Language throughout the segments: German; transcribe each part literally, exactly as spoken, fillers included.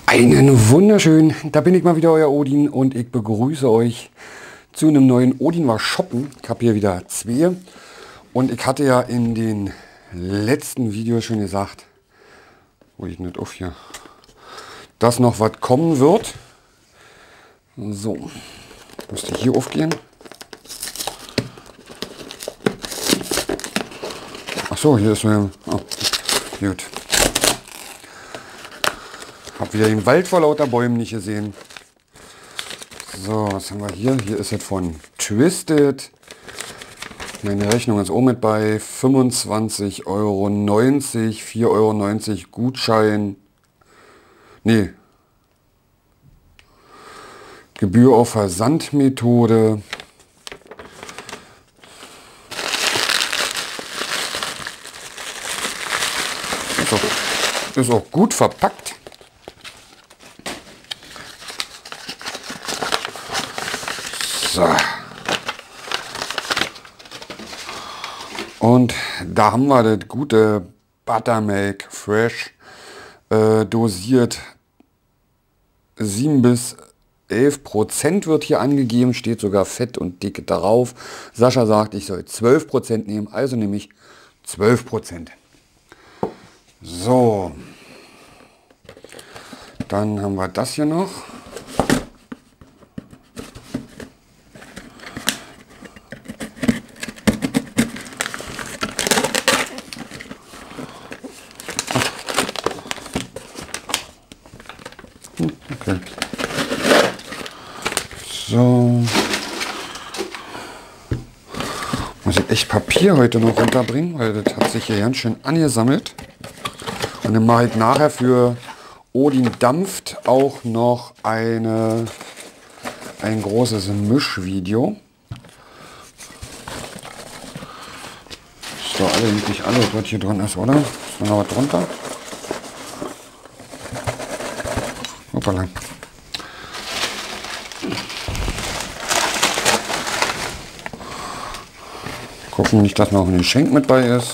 Einen wunderschönen, da bin ich mal wieder, euer Odin, und ich begrüße euch zu einem neuen Odin war shoppen. Ich habe hier wieder zwei und ich hatte ja in den letzten Videos schon gesagt, wo ich nicht auf hier, dass noch was kommen wird. So, müsste hier aufgehen. Ach so, hier ist so, oh, gut. Hab wieder den Wald vor lauter Bäumen nicht gesehen. So, was haben wir hier? Hier ist es von Twisted. Meine Rechnung ist auch mit bei fünfundzwanzig Euro neunzig, vier Euro neunzig Gutschein. Nee. Gebühr auf Versandmethode. Ist auch, ist auch gut verpackt. So. Und da haben wir das gute Buttermilk Fresh äh, dosiert. sieben bis elf Prozent wird hier angegeben, steht sogar Fett und Dicke darauf. Sascha sagt, ich soll zwölf Prozent nehmen, also nehme ich zwölf Prozent. So. Dann haben wir das hier noch. Okay. So. Muss ich echt Papier heute noch runterbringen, weil das hat sich hier ganz schön angesammelt. Und dann mache ich nachher für Odin dampft auch noch eine, ein großes Mischvideo. So, alle, nicht alles, was hier drin ist, oder? Ist noch was drunter? Hoppala. Gucken nicht, dass noch ein Geschenk mit bei ist.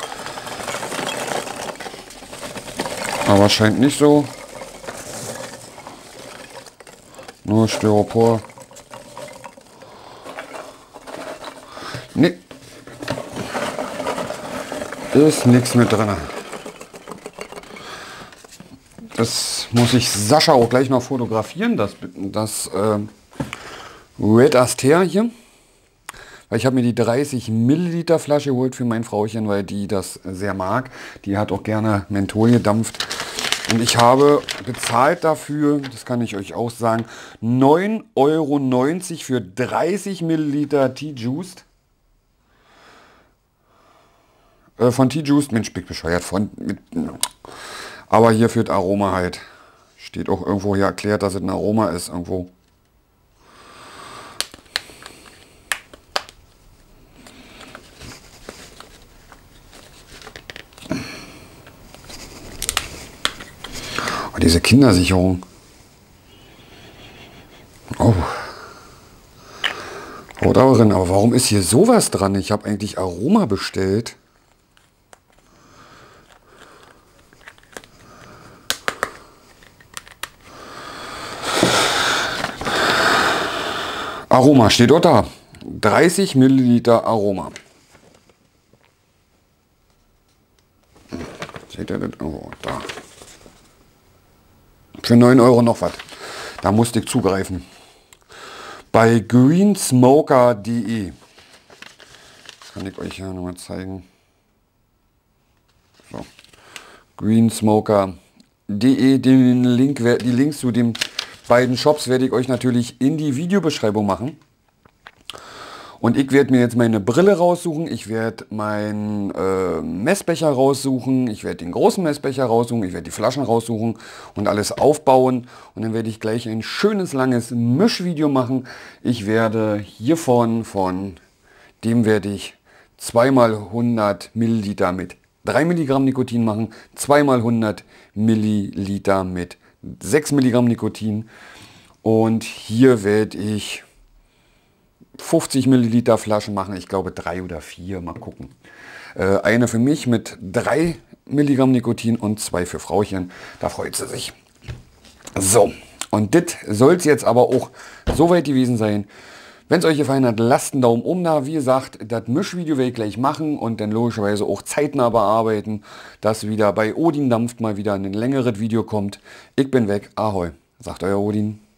Aber scheint nicht so. Nur Styropor. Nee. Ist nichts mit drin. Das muss ich Sascha auch gleich noch fotografieren, das, das äh, Red Aster hier. Weil ich habe mir die dreißig Milliliter Flasche geholt für mein Frauchen, weil die das sehr mag. Die hat auch gerne Menthol gedampft. Und ich habe bezahlt dafür, das kann ich euch auch sagen, neun Euro neunzig für dreißig Milliliter T-Juiced. Äh, von T-Juiced, Mensch, bin ich bescheuert. Von, mit, aber hier für das Aroma halt. Steht auch irgendwo hier erklärt, dass es ein Aroma ist irgendwo. Oh, diese Kindersicherung. Oh. Haut auch drin. Aber warum ist hier sowas dran? Ich habe eigentlich Aroma bestellt. Aroma steht dort da. dreißig Milliliter Aroma. Seht ihr das? Oh, da. Für neun Euro noch was. Da musste ich zugreifen. Bei greensmoker punkt de. Kann ich euch ja nochmal zeigen. So. greensmoker punkt de. Den Link, die Links zu den beiden Shops werde ich euch natürlich in die Videobeschreibung machen. Und ich werde mir jetzt meine Brille raussuchen, ich werde meinen äh, Messbecher raussuchen, ich werde den großen Messbecher raussuchen, ich werde die Flaschen raussuchen und alles aufbauen. Und dann werde ich gleich ein schönes, langes Mischvideo machen. Ich werde hiervon, von dem werde ich zweimal hundert Milliliter mit drei Milligramm Nikotin machen, zweimal hundert Milliliter mit sechs Milligramm Nikotin. Und hier werde ich fünfzig Milliliter Flaschen machen, ich glaube drei oder vier, mal gucken. Äh, eine für mich mit drei Milligramm Nikotin und zwei für Frauchen, da freut sie sich. So, und das soll es jetzt aber auch soweit gewesen sein. Wenn es euch gefallen hat, lasst einen Daumen oben da. Wie gesagt, das Mischvideo werde ich gleich machen und dann logischerweise auch zeitnah bearbeiten, dass wieder bei Odin dampft mal wieder ein längeres Video kommt. Ich bin weg. Ahoi, sagt euer Odin.